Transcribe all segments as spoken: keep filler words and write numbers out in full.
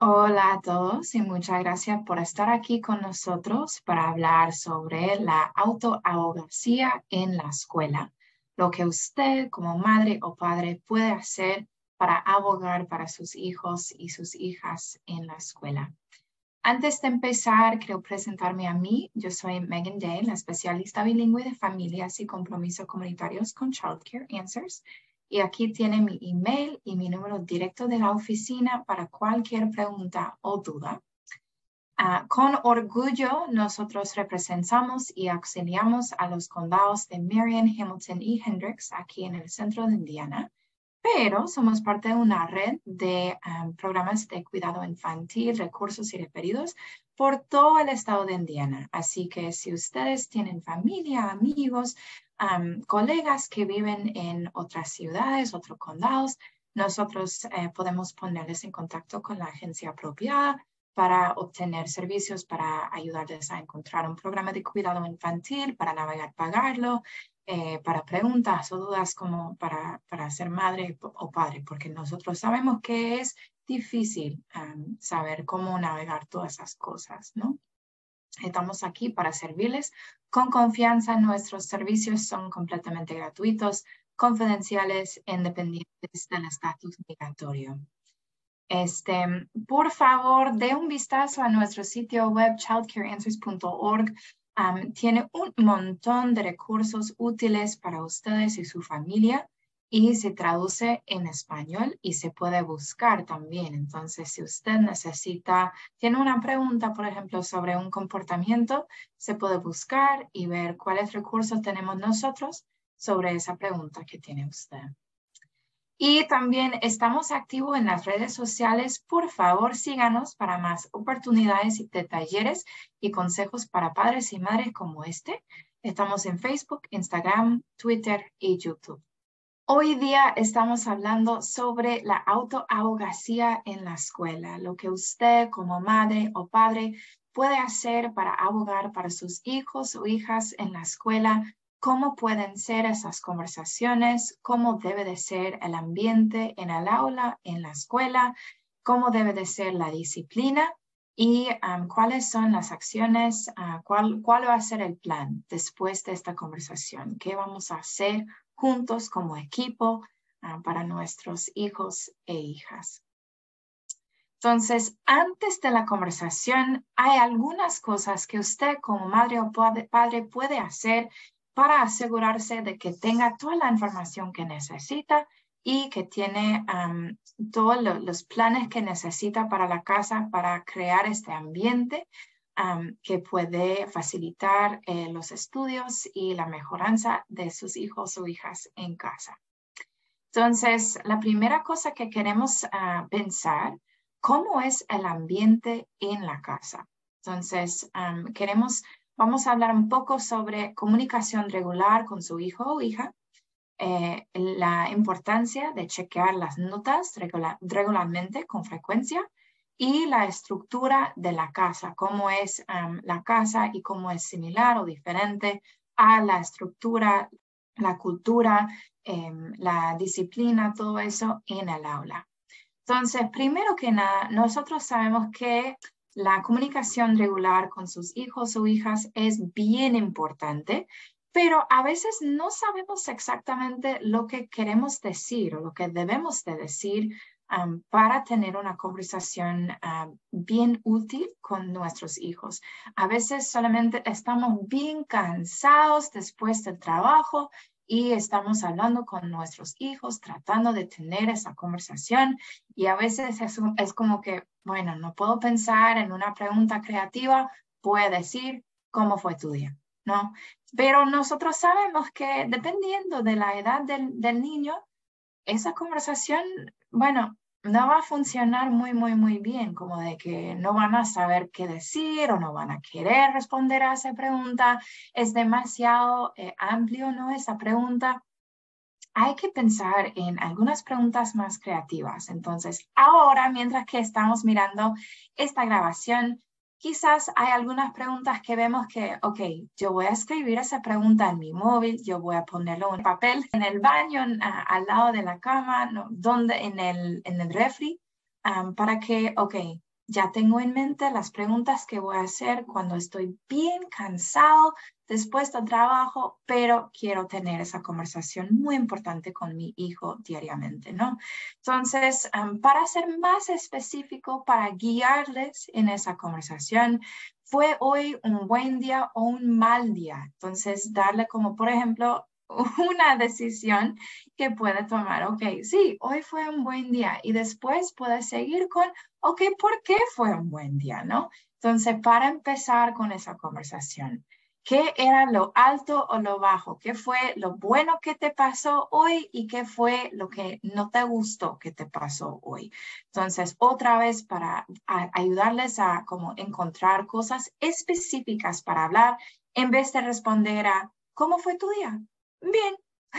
Hola a todos y muchas gracias por estar aquí con nosotros para hablar sobre la autoabogacía en la escuela. Lo que usted como madre o padre puede hacer para abogar para sus hijos y sus hijas en la escuela. Antes de empezar, quiero presentarme a mí. Yo soy Megan Day, la especialista bilingüe de familias y compromisos comunitarios con Child Care Answers. Y aquí tiene mi email y mi número directo de la oficina para cualquier pregunta o duda. Uh, con orgullo, nosotros representamos y auxiliamos a los condados de Marion, Hamilton y Hendricks aquí en el centro de Indiana. Pero somos parte de una red de um, programas de cuidado infantil, recursos y referidos por todo el estado de Indiana. Así que si ustedes tienen familia, amigos, um, colegas que viven en otras ciudades, otros condados, nosotros eh, podemos ponerles en contacto con la agencia apropiada para obtener servicios, para ayudarles a encontrar un programa de cuidado infantil, para navegar, pagarlo, Eh, para preguntas o dudas como para, para ser madre o padre, porque nosotros sabemos que es difícil um, saber cómo navegar todas esas cosas, ¿no? Estamos aquí para servirles con confianza. Nuestros servicios son completamente gratuitos, confidenciales, independientes del estatus migratorio. Este, por favor, dé un vistazo a nuestro sitio web child care answers punto org. Um, tiene un montón de recursos útiles para ustedes y su familia y se traduce en español y se puede buscar también. Entonces, si usted necesita, tiene una pregunta, por ejemplo, sobre un comportamiento, se puede buscar y ver cuáles recursos tenemos nosotros sobre esa pregunta que tiene usted. Y también estamos activos en las redes sociales. Por favor, síganos para más oportunidades de talleres y consejos para padres y madres como este. Estamos en Facebook, Instagram, Twitter y YouTube. Hoy día estamos hablando sobre la autoabogacía en la escuela, lo que usted como madre o padre puede hacer para abogar para sus hijos o hijas en la escuela. Cómo pueden ser esas conversaciones, cómo debe de ser el ambiente en el aula, en la escuela, cómo debe de ser la disciplina y um, cuáles son las acciones, uh, cuál, cuál va a ser el plan después de esta conversación, qué vamos a hacer juntos como equipo uh, para nuestros hijos e hijas. Entonces, antes de la conversación, hay algunas cosas que usted como madre o padre puede hacer para asegurarse de que tenga toda la información que necesita y que tiene um, todos lo, los planes que necesita para la casa para crear este ambiente um, que puede facilitar eh, los estudios y la mejoranza de sus hijos o hijas en casa. Entonces, la primera cosa que queremos uh, pensar, ¿cómo es el ambiente en la casa? Entonces, um, queremos, vamos a hablar un poco sobre comunicación regular con su hijo o hija, eh, la importancia de chequear las notas regular, regularmente, con frecuencia, y la estructura de la casa, cómo es um, la casa y cómo es similar o diferente a la estructura, la cultura, eh, la disciplina, todo eso en el aula. Entonces, primero que nada, nosotros sabemos que la comunicación regular con sus hijos o hijas es bien importante, pero a veces no sabemos exactamente lo que queremos decir o lo que debemos de decir um, para tener una conversación uh, bien útil con nuestros hijos. A veces solamente estamos bien cansados después del trabajo y estamos hablando con nuestros hijos, tratando de tener esa conversación. Y a veces es, es como que, bueno, no puedo pensar en una pregunta creativa, puedo decir, ¿cómo fue tu día? ¿No? Pero nosotros sabemos que dependiendo de la edad del, del niño, esa conversación, bueno, no va a funcionar muy, muy, muy bien, como de que no van a saber qué decir o no van a querer responder a esa pregunta. Es demasiado eh, amplio, ¿no? Esa pregunta. Hay que pensar en algunas preguntas más creativas. Entonces, ahora, mientras que estamos mirando esta grabación, quizás hay algunas preguntas que vemos que, ok, yo voy a escribir esa pregunta en mi móvil, yo voy a ponerlo en papel, en el baño, uh, al lado de la cama, ¿no? Donde, en el, en el refri, um, para que, ok, ya tengo en mente las preguntas que voy a hacer cuando estoy bien cansado después del trabajo, pero quiero tener esa conversación muy importante con mi hijo diariamente, ¿no? Entonces, um, para ser más específico, para guiarles en esa conversación, ¿fue hoy un buen día o un mal día? Entonces, darle como, por ejemplo, una decisión que puede tomar. Ok, sí, hoy fue un buen día. Y después puede seguir con, ok, ¿por qué fue un buen día? ¿No? Entonces, para empezar con esa conversación, ¿qué era lo alto o lo bajo? ¿Qué fue lo bueno que te pasó hoy y qué fue lo que no te gustó que te pasó hoy? Entonces, otra vez para a, ayudarles a como encontrar cosas específicas para hablar en vez de responder a, ¿cómo fue tu día? Bien.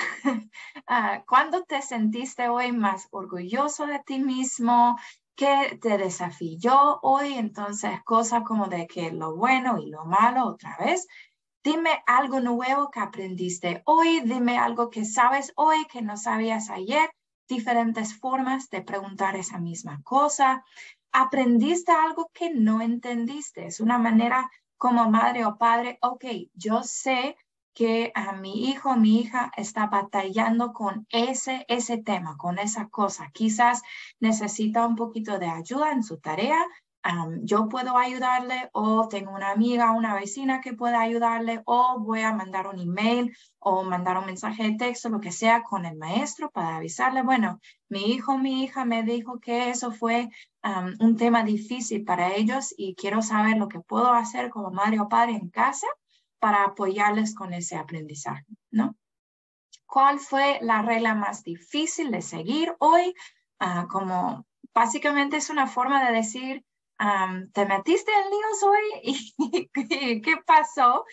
uh, ¿Cuándo te sentiste hoy más orgulloso de ti mismo? ¿Qué te desafió hoy? Entonces, cosas como de que lo bueno y lo malo otra vez. Dime algo nuevo que aprendiste hoy. Dime algo que sabes hoy que no sabías ayer. Diferentes formas de preguntar esa misma cosa. ¿Aprendiste algo que no entendiste? Es una manera como madre o padre. Ok, yo sé que a mi hijo o mi hija está batallando con ese, ese tema, con esa cosa. Quizás necesita un poquito de ayuda en su tarea. Um, yo puedo ayudarle o tengo una amiga, una vecina que pueda ayudarle o voy a mandar un email o mandar un mensaje de texto, lo que sea, con el maestro para avisarle, bueno, mi hijo, mi hija me dijo que eso fue um, un tema difícil para ellos y quiero saber lo que puedo hacer como madre o padre en casa para apoyarles con ese aprendizaje, ¿no? ¿Cuál fue la regla más difícil de seguir hoy? Uh, como básicamente es una forma de decir, Um, ¿te metiste en líos hoy? ¿Y qué pasó?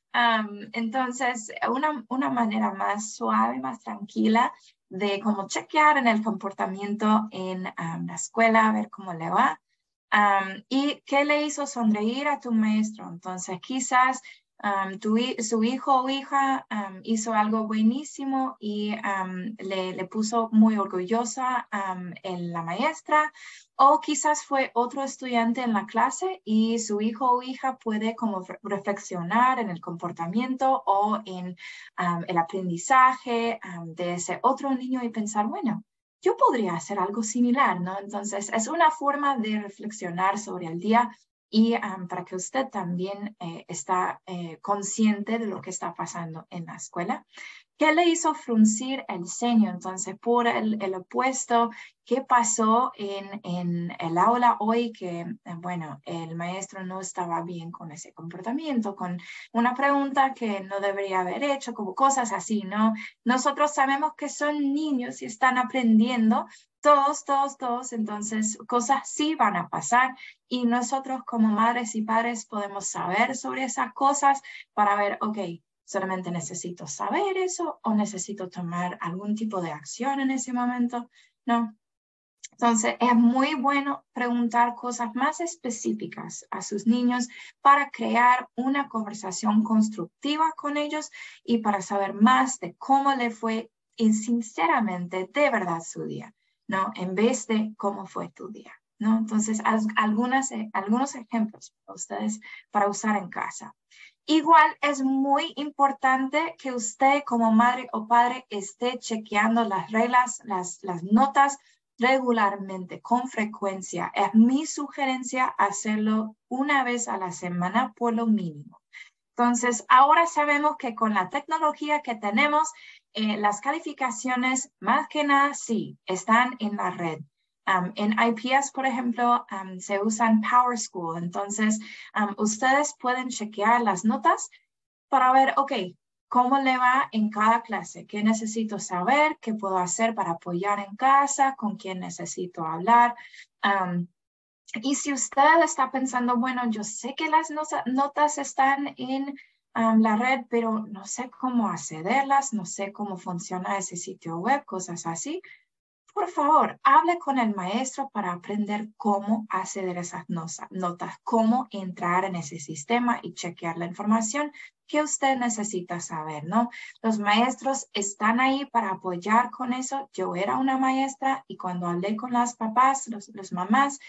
Um, entonces, una, una manera más suave, más tranquila de como chequear en el comportamiento en um, la escuela, a ver cómo le va. Um, ¿Y qué le hizo sonreír a tu maestro? Entonces, quizás um, tu, su hijo o hija um, hizo algo buenísimo y um, le, le puso muy orgullosa um, en la maestra. O quizás fue otro estudiante en la clase y su hijo o hija puede como reflexionar en el comportamiento o en um, el aprendizaje um, de ese otro niño y pensar, bueno, yo podría hacer algo similar, ¿no? Entonces, es una forma de reflexionar sobre el día y um, para que usted también eh, está eh, consciente de lo que está pasando en la escuela. ¿Qué le hizo fruncir el ceño? Entonces, por el, el opuesto, ¿qué pasó en, en el aula hoy que, bueno, el maestro no estaba bien con ese comportamiento, con una pregunta que no debería haber hecho, como cosas así, ¿no? Nosotros sabemos que son niños y están aprendiendo, todos, todos, todos, entonces cosas sí van a pasar y nosotros como madres y padres podemos saber sobre esas cosas para ver, ok, ¿solamente necesito saber eso o necesito tomar algún tipo de acción en ese momento? No. Entonces, es muy bueno preguntar cosas más específicas a sus niños para crear una conversación constructiva con ellos y para saber más de cómo le fue y sinceramente, de verdad, su día, ¿no? En vez de cómo fue tu día, ¿no? Entonces, algunas, algunos ejemplos para ustedes para usar en casa. Igual es muy importante que usted como madre o padre esté chequeando las reglas, las, las notas regularmente, con frecuencia. Es mi sugerencia hacerlo una vez a la semana por lo mínimo. Entonces, ahora sabemos que con la tecnología que tenemos, eh, las calificaciones más que nada sí están en la red. Um, en I P S, por ejemplo, um, se usan PowerSchool. Entonces, um, ustedes pueden chequear las notas para ver, ok, ¿cómo le va en cada clase? ¿Qué necesito saber? ¿Qué puedo hacer para apoyar en casa? ¿Con quién necesito hablar? Um, y si usted está pensando, bueno, yo sé que las notas están en um, la red, pero no sé cómo accederlas, no sé cómo funciona ese sitio web, cosas así. Por favor, hable con el maestro para aprender cómo acceder a esas notas, cómo entrar en ese sistema y chequear la información que usted necesita saber, ¿no? Los maestros están ahí para apoyar con eso. Yo era una maestra y cuando hablé con las papás, los, los mamás,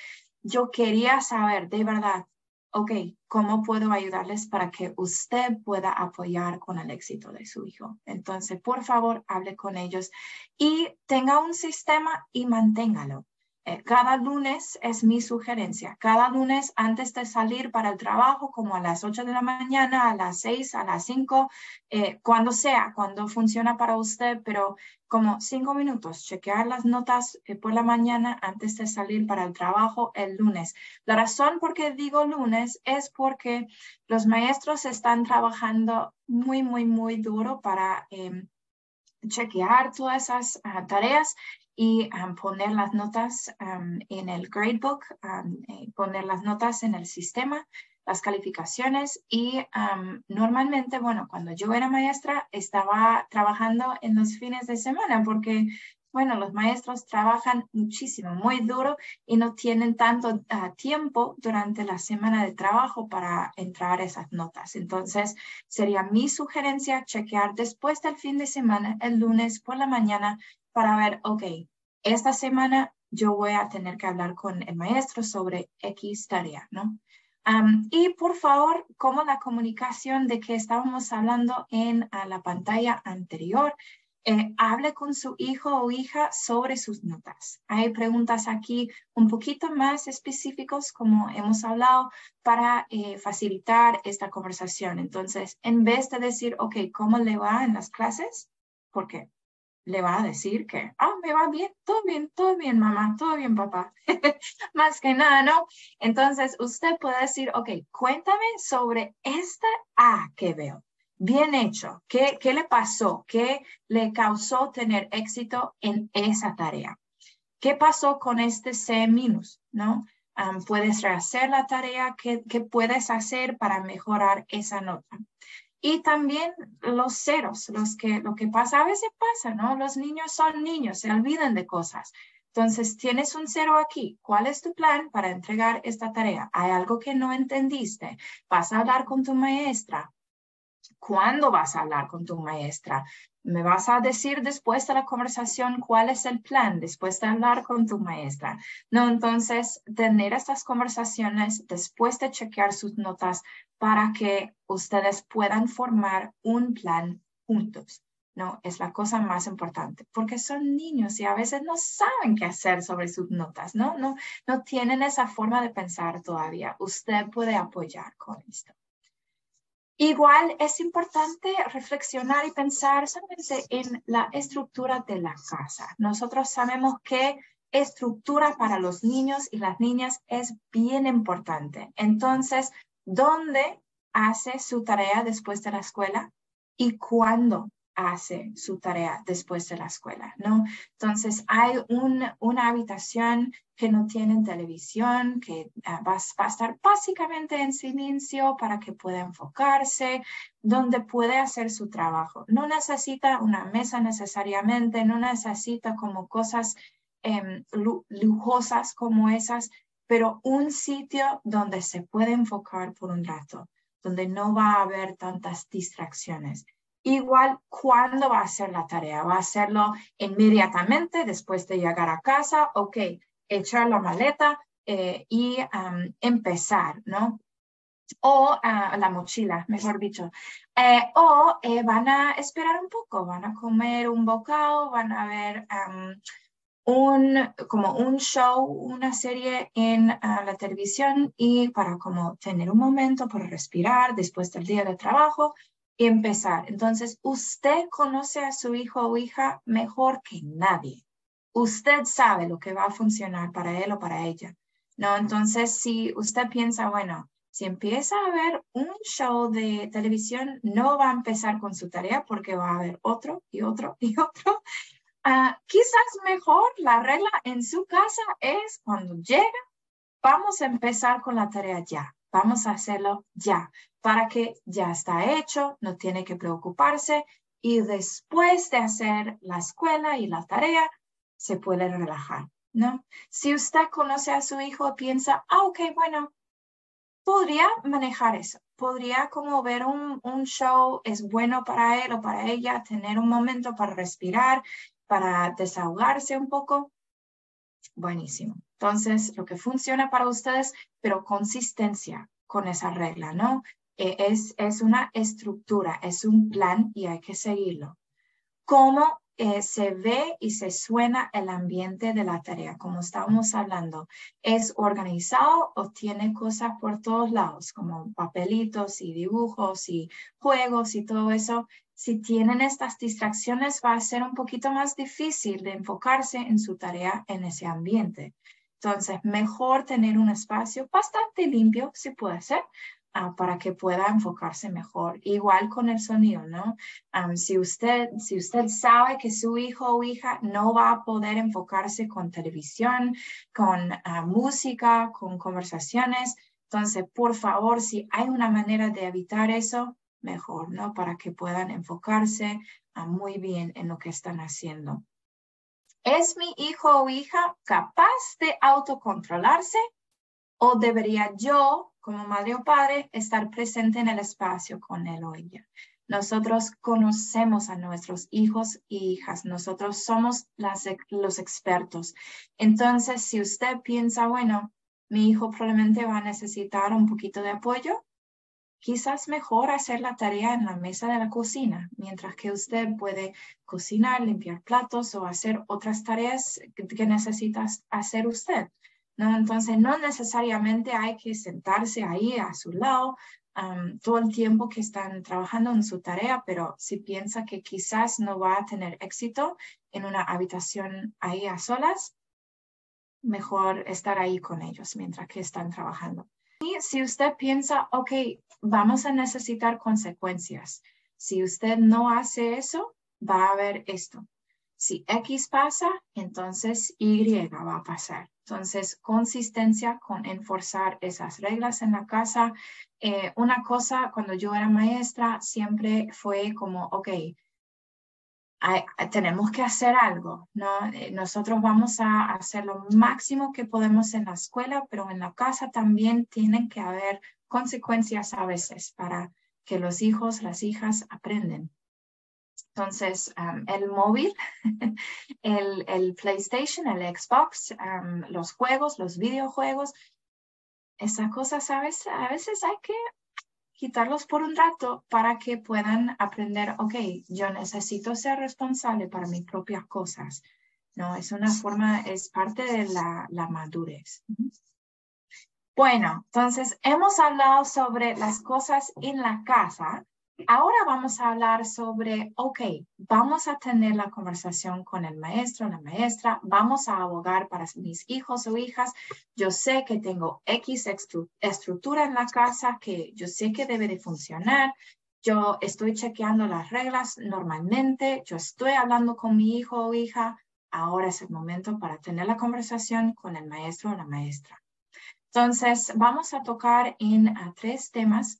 yo quería saber de verdad, ok, ¿cómo puedo ayudarles para que usted pueda apoyar con el éxito de su hijo? Entonces, por favor, hable con ellos y tenga un sistema y manténgalo. Eh, cada lunes es mi sugerencia. Cada lunes antes de salir para el trabajo, como a las ocho de la mañana, a las seis, a las cinco, eh, cuando sea, cuando funciona para usted, pero como cinco minutos, chequear las notas eh, por la mañana antes de salir para el trabajo el lunes. La razón por qué digo lunes es porque los maestros están trabajando muy, muy, muy duro para eh, chequear todas esas uh, tareas y um, poner las notas um, en el gradebook, um, eh, poner las notas en el sistema, las calificaciones y um, normalmente, bueno, cuando yo era maestra estaba trabajando en los fines de semana porque, bueno, los maestros trabajan muchísimo, muy duro y no tienen tanto uh, tiempo durante la semana de trabajo para entrar esas notas. Entonces, sería mi sugerencia chequear después del fin de semana, el lunes por la mañana, para ver, ok, esta semana yo voy a tener que hablar con el maestro sobre X tarea, ¿no? Um, y por favor, como la comunicación de que estábamos hablando en a la pantalla anterior, eh, hable con su hijo o hija sobre sus notas. Hay preguntas aquí un poquito más específicos, como hemos hablado, para eh, facilitar esta conversación. Entonces, en vez de decir, ok, ¿cómo le va en las clases? Porque le va a decir que, ah, me va bien, todo bien, todo bien, mamá, todo bien, papá. Más que nada, ¿no? Entonces, usted puede decir, ok, cuéntame sobre esta A que veo. Bien hecho. ¿Qué, qué le pasó? ¿Qué le causó tener éxito en esa tarea? ¿Qué pasó con este C minus? ¿No? Um, ¿Puedes rehacer la tarea? ¿Qué, ¿Qué puedes hacer para mejorar esa nota? Y también los ceros, los que, lo que pasa, a veces pasa, ¿no? Los niños son niños, se olvidan de cosas. Entonces, tienes un cero aquí. ¿Cuál es tu plan para entregar esta tarea? ¿Hay algo que no entendiste? ¿Vas a hablar con tu maestra? ¿Cuándo vas a hablar con tu maestra? ¿Me vas a decir después de la conversación cuál es el plan después de hablar con tu maestra? No, entonces, tener estas conversaciones después de chequear sus notas para que ustedes puedan formar un plan juntos. No, es la cosa más importante, porque son niños y a veces no saben qué hacer sobre sus notas, ¿no? No, no tienen esa forma de pensar todavía. Usted puede apoyar con esto. Igual es importante reflexionar y pensar solamente en la estructura de la casa. Nosotros sabemos que estructura para los niños y las niñas es bien importante. Entonces, ¿dónde hace su tarea después de la escuela? ¿Y cuándo hace su tarea después de la escuela? ¿No? Entonces, hay un, una habitación que no tiene televisión, que uh, va, va a estar básicamente en silencio para que pueda enfocarse, donde puede hacer su trabajo. No necesita una mesa necesariamente, no necesita como cosas eh, lujosas como esas, pero un sitio donde se puede enfocar por un rato, donde no va a haber tantas distracciones. Igual, ¿cuándo va a hacer la tarea? ¿Va a hacerlo inmediatamente después de llegar a casa? Ok, echar la maleta eh, y um, empezar, ¿no? O uh, la mochila, mejor dicho. Eh, o eh, van a esperar un poco, van a comer un bocado, van a ver um, un, como un show, una serie en uh, la televisión y para como tener un momento para respirar después del día de trabajo y empezar. Entonces, usted conoce a su hijo o hija mejor que nadie. Usted sabe lo que va a funcionar para él o para ella, ¿no? Entonces, si usted piensa, bueno, si empieza a ver un show de televisión, no va a empezar con su tarea porque va a haber otro y otro y otro. Uh, quizás mejor la regla en su casa es cuando llega, vamos a empezar con la tarea ya. Vamos a hacerlo ya, para que ya está hecho, no tiene que preocuparse y después de hacer la escuela y la tarea, se puede relajar, ¿no? Si usted conoce a su hijo, piensa, ah, ok, bueno, podría manejar eso. Podría como ver un, un show, es bueno para él o para ella, tener un momento para respirar, para desahogarse un poco. Buenísimo. Entonces, lo que funciona para ustedes, pero consistencia con esa regla, ¿no? Eh, es, es una estructura, es un plan y hay que seguirlo. ¿Cómo eh, se ve y se suena el ambiente de la tarea? Como estábamos hablando, ¿es organizado o tiene cosas por todos lados, como papelitos y dibujos y juegos y todo eso? Si tienen estas distracciones, va a ser un poquito más difícil de enfocarse en su tarea en ese ambiente. Entonces, mejor tener un espacio bastante limpio, si puede ser, uh, para que pueda enfocarse mejor. Igual con el sonido, ¿no? Um, si, usted, si usted sabe que su hijo o hija no va a poder enfocarse con televisión, con uh, música, con conversaciones, entonces, por favor, si hay una manera de evitar eso, mejor, ¿no? Para que puedan enfocarse uh, muy bien en lo que están haciendo. ¿Es mi hijo o hija capaz de autocontrolarse o debería yo, como madre o padre, estar presente en el espacio con él o ella? Nosotros conocemos a nuestros hijos e hijas. Nosotros somos las, los expertos. Entonces, si usted piensa, bueno, mi hijo probablemente va a necesitar un poquito de apoyo, quizás mejor hacer la tarea en la mesa de la cocina, mientras que usted puede cocinar, limpiar platos o hacer otras tareas que, que necesita hacer usted, ¿no? Entonces, no necesariamente hay que sentarse ahí a su lado um, todo el tiempo que están trabajando en su tarea, pero si piensa que quizás no va a tener éxito en una habitación ahí a solas, mejor estar ahí con ellos mientras que están trabajando. Y si usted piensa, ok, vamos a necesitar consecuencias. Si usted no hace eso, va a haber esto. Si X pasa, entonces Y va a pasar. Entonces, consistencia con enforzar esas reglas en la casa. Eh, una cosa, cuando yo era maestra, siempre fue como, ok, Hay, tenemos que hacer algo, ¿no? Nosotros vamos a hacer lo máximo que podemos en la escuela, pero en la casa también tienen que haber consecuencias a veces para que los hijos, las hijas aprenden. Entonces, um, el móvil, el, el PlayStation, el Xbox, um, los juegos, los videojuegos, esas cosas, ¿sabes? A veces hay que quitarlos por un rato para que puedan aprender, ok, yo necesito ser responsable para mis propias cosas. No, es una forma, es parte de la, la madurez. Bueno, entonces hemos hablado sobre las cosas en la casa. Ahora vamos a hablar sobre, ok, vamos a tener la conversación con el maestro, la maestra, vamos a abogar para mis hijos o hijas. Yo sé que tengo X estru estructura en la casa que yo sé que debe de funcionar. Yo estoy chequeando las reglas normalmente. Yo estoy hablando con mi hijo o hija. Ahora es el momento para tener la conversación con el maestro o la maestra. Entonces, vamos a tocar en uh, tres temas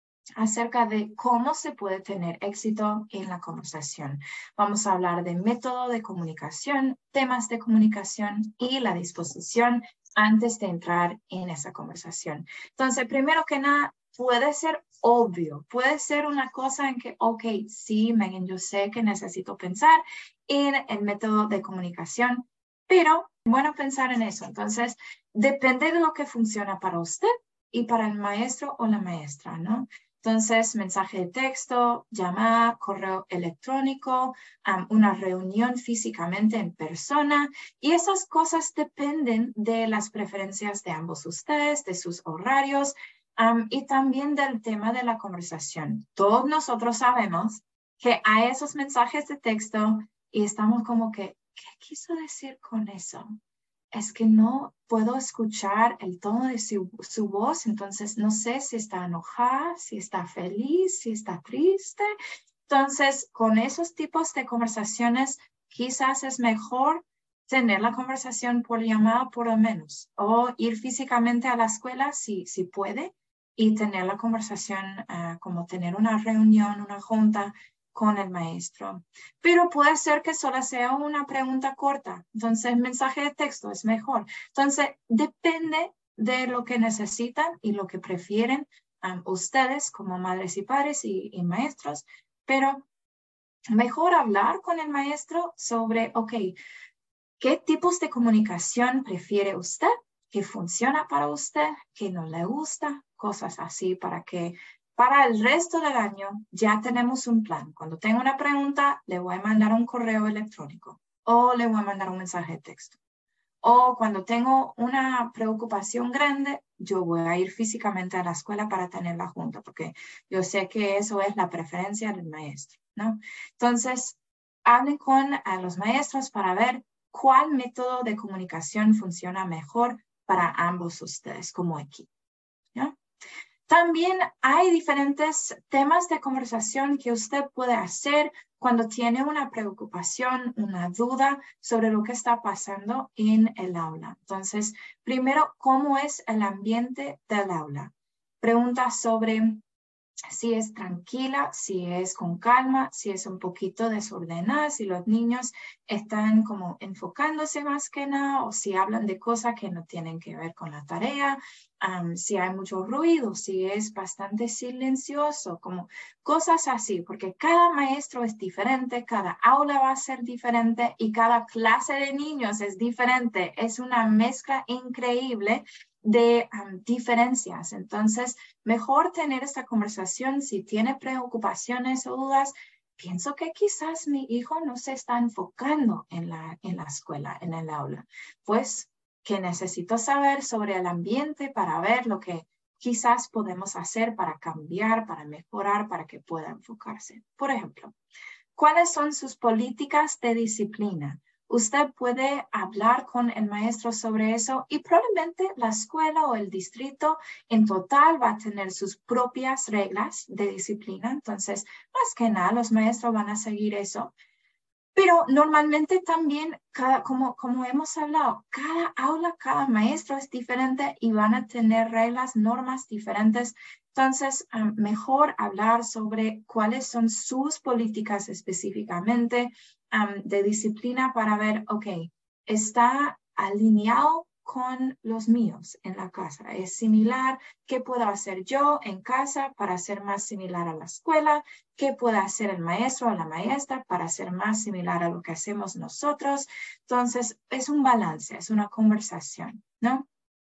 acerca de cómo se puede tener éxito en la conversación. Vamos a hablar de método de comunicación, temas de comunicación y la disposición antes de entrar en esa conversación. Entonces, primero que nada, puede ser obvio, puede ser una cosa en que, ok, sí, Megan, yo sé que necesito pensar en el método de comunicación, pero bueno pensar en eso. Entonces, depende de lo que funciona para usted y para el maestro o la maestra, ¿no? Entonces, mensaje de texto, llamada, correo electrónico, um, una reunión físicamente en persona. Y esas cosas dependen de las preferencias de ambos ustedes, de sus horarios um, y también del tema de la conversación. Todos nosotros sabemos que hay esos mensajes de texto y estamos como que, ¿qué quiso decir con eso? Es que no puedo escuchar el tono de su, su voz, entonces no sé si está enojada, si está feliz, si está triste. Entonces, con esos tipos de conversaciones, quizás es mejor tener la conversación por llamada por lo menos, o ir físicamente a la escuela si, si puede, y tener la conversación uh, como tener una reunión, una junta con el maestro. Pero puede ser que solo sea una pregunta corta. Entonces, mensaje de texto es mejor. Entonces, depende de lo que necesitan y lo que prefieren um, ustedes como madres y padres y, y maestros. Pero mejor hablar con el maestro sobre, ok, ¿Qué tipos de comunicación prefiere usted? ¿Qué funciona para usted? ¿Qué no le gusta? Cosas así para que para el resto del año ya tenemos un plan. Cuando tengo una pregunta, le voy a mandar un correo electrónico o le voy a mandar un mensaje de texto. O cuando tengo una preocupación grande, yo voy a ir físicamente a la escuela para tenerla junto, porque yo sé que eso es la preferencia del maestro, ¿no? Entonces, hablen con a los maestros para ver cuál método de comunicación funciona mejor para ambos ustedes como equipo, ¿no? También hay diferentes temas de conversación que usted puede hacer cuando tiene una preocupación, una duda sobre lo que está pasando en el aula. Entonces, primero, ¿cómo es el ambiente del aula? Pregunta sobre si es tranquila, si es con calma, si es un poquito desordenada, si los niños están como enfocándose más que nada o si hablan de cosas que no tienen que ver con la tarea, um, si hay mucho ruido, si es bastante silencioso, como cosas así, porque cada maestro es diferente, cada aula va a ser diferente y cada clase de niños es diferente. Es una mezcla increíble de um, diferencias. Entonces, mejor tener esta conversación si tiene preocupaciones o dudas. Pienso que quizás mi hijo no se está enfocando en la, en la escuela, en el aula. Pues que necesito saber sobre el ambiente para ver lo que quizás podemos hacer para cambiar, para mejorar, para que pueda enfocarse. Por ejemplo, ¿cuáles son sus políticas de disciplina? Usted puede hablar con el maestro sobre eso y probablemente la escuela o el distrito en total va a tener sus propias reglas de disciplina. Entonces, más que nada, los maestros van a seguir eso. Pero normalmente también, cada, como, como hemos hablado, cada aula, cada maestro es diferente y van a tener reglas, normas diferentes. Entonces, um, mejor hablar sobre cuáles son sus políticas específicamente um, de disciplina para ver, ok, está alineado con los míos en la casa. Es similar. ¿Qué puedo hacer yo en casa para ser más similar a la escuela? ¿Qué puede hacer el maestro o la maestra para ser más similar a lo que hacemos nosotros? Entonces, es un balance, es una conversación, ¿no?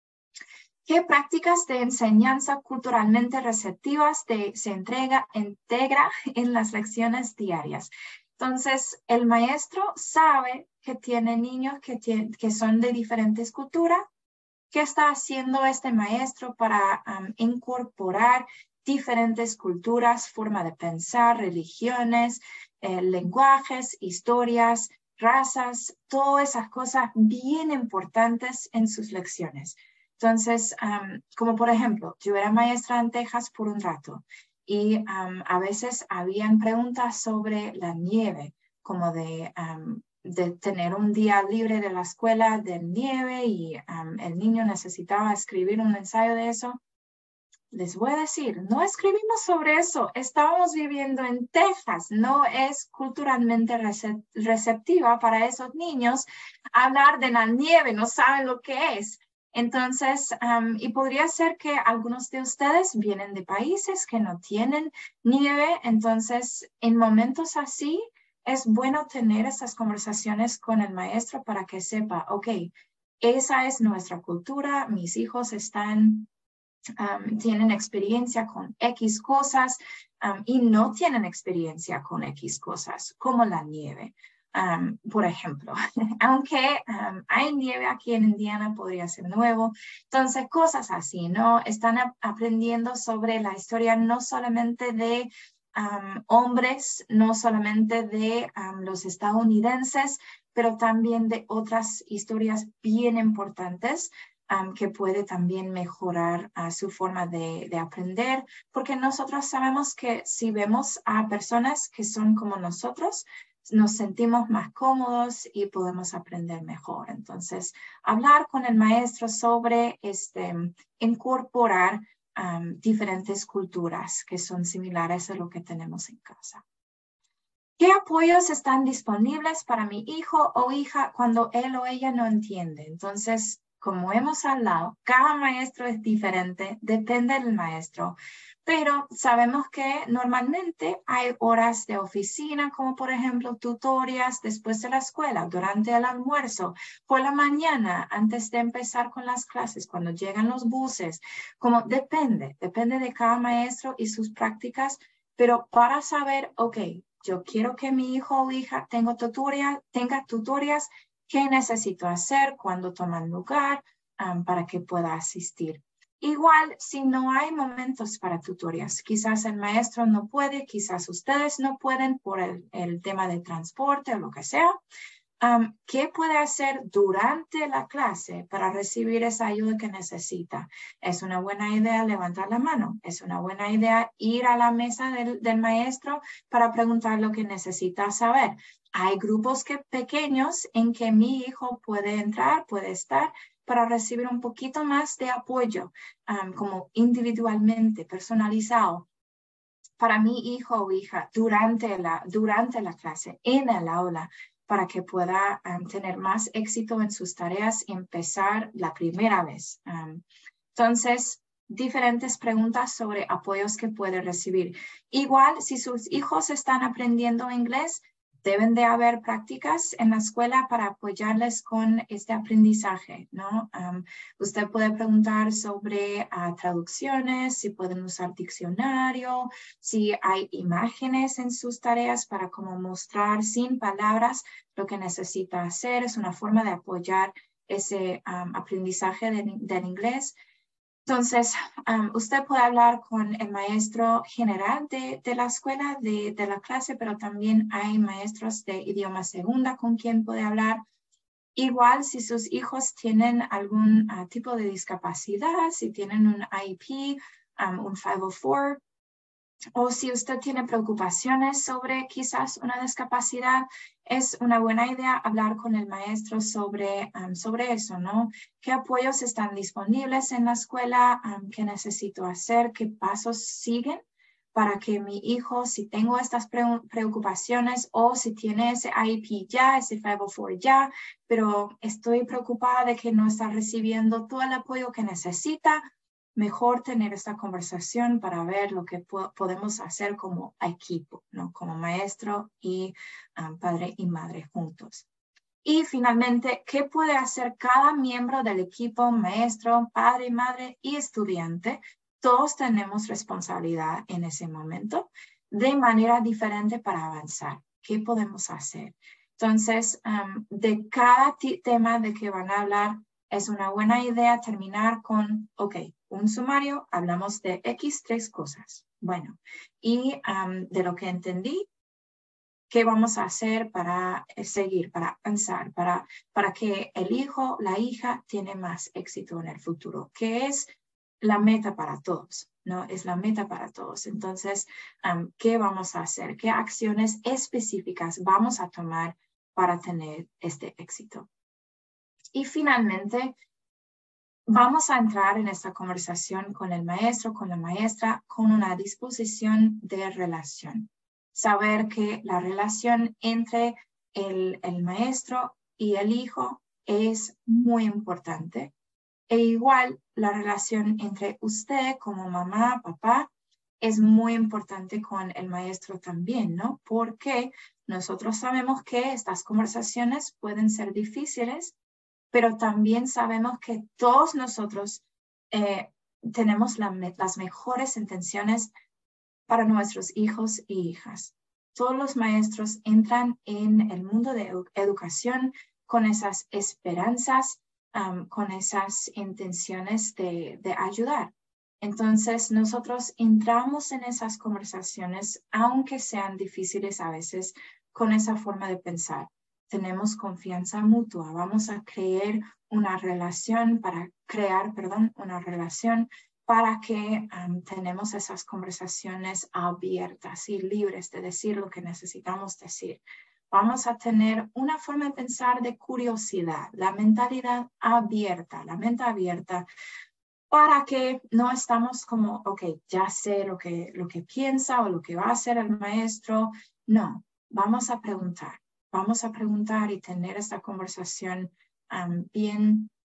¿Qué prácticas de enseñanza culturalmente receptivas de, se entrega, integra en las lecciones diarias? Entonces, el maestro sabe que tiene niños que, tiene, que son de diferentes culturas. ¿Qué está haciendo este maestro para um, incorporar diferentes culturas, forma de pensar, religiones, eh, lenguajes, historias, razas, todas esas cosas bien importantes en sus lecciones? Entonces, um, como por ejemplo, yo era maestra en Texas por un rato y um, a veces habían preguntas sobre la nieve, como de... Um, de tener un día libre de la escuela de nieve y um, el niño necesitaba escribir un ensayo de eso. Les voy a decir, no escribimos sobre eso. Estábamos viviendo en Texas. No es culturalmente receptiva para esos niños hablar de la nieve. No saben lo que es. Entonces, um, y podría ser que algunos de ustedes vienen de países que no tienen nieve. Entonces, en momentos así, es bueno tener estas conversaciones con el maestro para que sepa, ok, esa es nuestra cultura, mis hijos están, um, tienen experiencia con X cosas um, y no tienen experiencia con X cosas, como la nieve. Um, por ejemplo, aunque um, hay nieve aquí en Indiana, podría ser nuevo. Entonces, cosas así, ¿no? Están ap- aprendiendo sobre la historia no solamente de Um, hombres, no solamente de um, los estadounidenses, pero también de otras historias bien importantes um, que puede también mejorar uh, su forma de, de aprender, porque nosotros sabemos que si vemos a personas que son como nosotros, nos sentimos más cómodos y podemos aprender mejor. Entonces, hablar con el maestro sobre este, incorporar Um, diferentes culturas que son similares a lo que tenemos en casa. ¿Qué apoyos están disponibles para mi hijo o hija cuando él o ella no entiende? Entonces, como hemos hablado, cada maestro es diferente, depende del maestro, pero sabemos que normalmente hay horas de oficina, como por ejemplo tutorias después de la escuela, durante el almuerzo, por la mañana, antes de empezar con las clases, cuando llegan los buses, como depende, depende de cada maestro y sus prácticas, pero para saber, ok, yo quiero que mi hijo o hija tenga tutorial, tenga tutorias, ¿qué necesito hacer? ¿Cuándo toman lugar? Um, para que pueda asistir. Igual, si no hay momentos para tutorías, quizás el maestro no puede, quizás ustedes no pueden por el, el tema de transporte o lo que sea, um, ¿qué puede hacer durante la clase para recibir esa ayuda que necesita? Es una buena idea levantar la mano, es una buena idea ir a la mesa del, del maestro para preguntar lo que necesita saber. Hay grupos que, pequeños en que mi hijo puede entrar, puede estar, para recibir un poquito más de apoyo, um, como individualmente, personalizado, para mi hijo o hija durante la, durante la clase, en el aula, para que pueda um, tener más éxito en sus tareas y empezar la primera vez. Um, entonces, diferentes preguntas sobre apoyos que puede recibir. Igual, si sus hijos están aprendiendo inglés, deben de haber prácticas en la escuela para apoyarles con este aprendizaje, ¿no? Um, usted puede preguntar sobre uh, traducciones, si pueden usar diccionario, si hay imágenes en sus tareas para como mostrar sin palabras lo que necesita hacer. Es una forma de apoyar ese um, aprendizaje de, del inglés. Entonces, um, usted puede hablar con el maestro general de, de la escuela, de, de la clase, pero también hay maestros de idioma segunda con quien puede hablar. Igual, si sus hijos tienen algún uh, tipo de discapacidad, si tienen un I E P, um, un cinco cero cuatro, o si usted tiene preocupaciones sobre quizás una discapacidad, es una buena idea hablar con el maestro sobre, um, sobre eso, ¿no? ¿Qué apoyos están disponibles en la escuela? Um, ¿Qué necesito hacer? ¿Qué pasos siguen para que mi hijo, si tengo estas pre preocupaciones o si tiene ese I E P ya, ese cinco cero cuatro ya, pero estoy preocupada de que no está recibiendo todo el apoyo que necesita? Mejor tener esta conversación para ver lo que po podemos hacer como equipo, ¿no? Como maestro y um, padre y madre juntos. Y finalmente, ¿qué puede hacer cada miembro del equipo, maestro, padre, madre y estudiante? Todos tenemos responsabilidad en ese momento de manera diferente para avanzar. ¿Qué podemos hacer? Entonces, um, de cada tema de que van a hablar, es una buena idea terminar con, ok, un sumario, hablamos de X tres cosas. Bueno, y um, de lo que entendí, ¿qué vamos a hacer para seguir, para avanzar, para, para que el hijo, la hija, tiene más éxito en el futuro? ¿Qué es la meta para todos? ¿No? Es la meta para todos. Entonces, um, ¿qué vamos a hacer? ¿Qué acciones específicas vamos a tomar para tener este éxito? Y finalmente, vamos a entrar en esta conversación con el maestro, con la maestra, con una disposición de relación. Saber que la relación entre el, el maestro y el hijo es muy importante. E igual la relación entre usted como mamá, papá, es muy importante con el maestro también, ¿no? Porque nosotros sabemos que estas conversaciones pueden ser difíciles, pero también sabemos que todos nosotros eh, tenemos la, las mejores intenciones para nuestros hijos y hijas. Todos los maestros entran en el mundo de edu educación con esas esperanzas, um, con esas intenciones de, de ayudar. Entonces, nosotros entramos en esas conversaciones, aunque sean difíciles a veces, con esa forma de pensar. Tenemos confianza mutua, vamos a creer una relación para crear, perdón, una relación para que um, tenemos esas conversaciones abiertas y libres de decir lo que necesitamos decir. Vamos a tener una forma de pensar de curiosidad, la mentalidad abierta, la mente abierta, para que no estamos como, ok, ya sé lo que, lo que piensa o lo que va a hacer el maestro. No, vamos a preguntar. Vamos a preguntar y tener esta conversación um, bien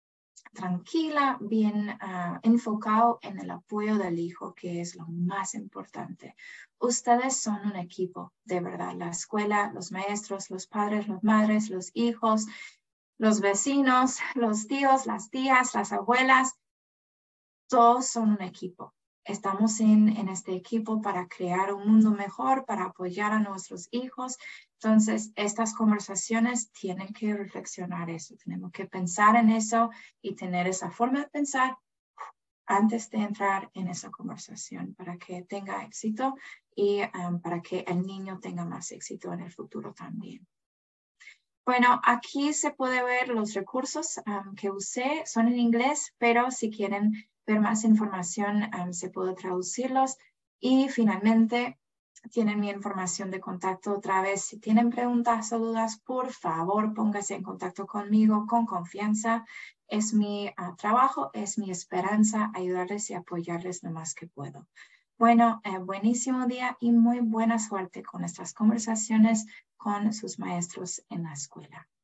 tranquila, bien uh, enfocado en el apoyo del hijo, que es lo más importante. Ustedes son un equipo, de verdad. La escuela, los maestros, los padres, las madres, los hijos, los vecinos, los tíos, las tías, las abuelas, todos son un equipo. Estamos en, en este equipo para crear un mundo mejor, para apoyar a nuestros hijos. Entonces, estas conversaciones tienen que reflexionar eso. Tenemos que pensar en eso y tener esa forma de pensar antes de entrar en esa conversación para que tenga éxito y um, para que el niño tenga más éxito en el futuro también. Bueno, aquí se puede ver los recursos um, que usé. Son en inglés, pero si quieren ver más información, um, se puede traducirlos. Y finalmente, tienen mi información de contacto otra vez. Si tienen preguntas o dudas, por favor, póngase en contacto conmigo con confianza. Es mi uh, trabajo, es mi esperanza ayudarles y apoyarles lo más que puedo. Bueno, eh, buenísimo día y muy buena suerte con estas conversaciones con sus maestros en la escuela.